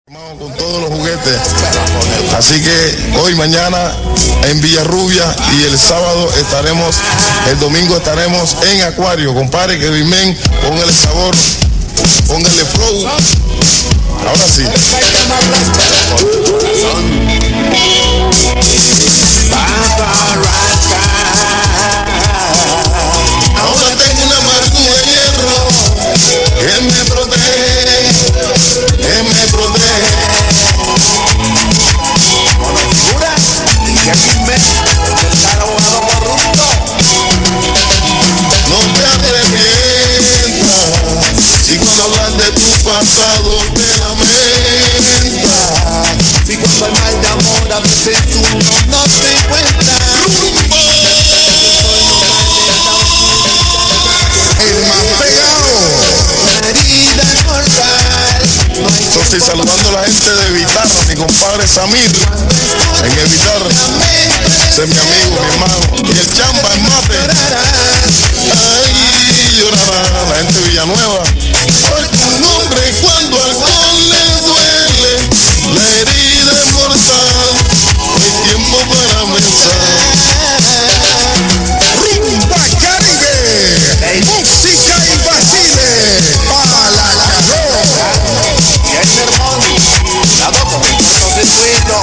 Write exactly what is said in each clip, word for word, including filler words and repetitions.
Con todos los juguetes, así que hoy, mañana en Villarrubia y el sábado estaremos, el domingo estaremos en Acuario. Compadre Kevin Men, póngale sabor, póngale flow. Ahora sí. Ahora tengo una marca de hierro que me protege, que me protege. Con la figura y que aquí me el abogado corrupto. No te arrepientas si cuando hablas de tu pasado te lamentas. Si cuando hay mal de amor a veces uno no se cuenta. El más pegado. Una herida mortal. No hay Yo estoy saludando a la gente de Vitarra, mi compadre Samir en el Vitarra. Ese es mi amigo, mi hermano. Y el Chamba, el mate. Ay, llorará la gente de Villanueva. Por tu nombre cuando alcohol le duele, la herida es mortal. No hay tiempo para pensar. Rumba Caribe, música y vacile para la calor. Y es mi hermano, la doco, entonces sueldo.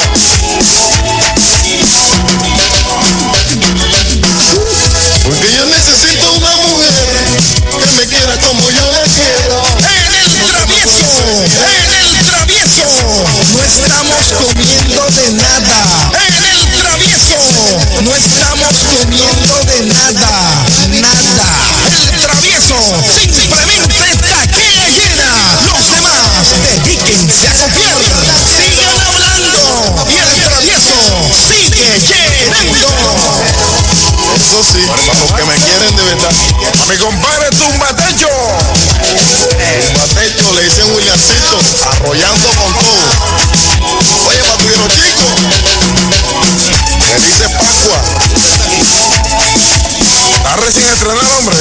Porque yo necesito una mujer que me quiera como yo la quiero. En el travieso, en el travieso, no estamos comiendo de nada. En el travieso, no estamos comiendo de nada, nada. El travieso, simplemente taquilla llena. Los demás, dedíquense a copiar. Sigan hablando y el travieso sigue llenando. Eso sí, para los que me quieren de verdad. A mi compadre Tumbatecho. Tumbatecho, le dicen Williamcito, arrollando con todo. Oye, patrullero chico, le dice Pascua. Está recién estrenado, hombre.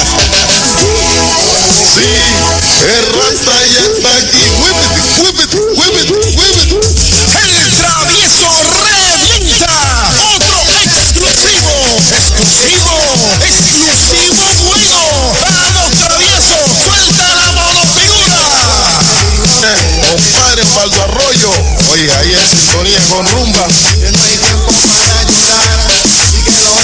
Sí, el rasta ya está aquí. Whippity, whippity, whippity, whippity. El travieso revienta. Otro exclusivo, exclusivo, exclusivo bueno. Vamos, travieso, suelta la monofigura. Compadre Osvaldo Arroyo, oye, ahí en sintonía con rumba. Que no hay tiempo para llorar y que lo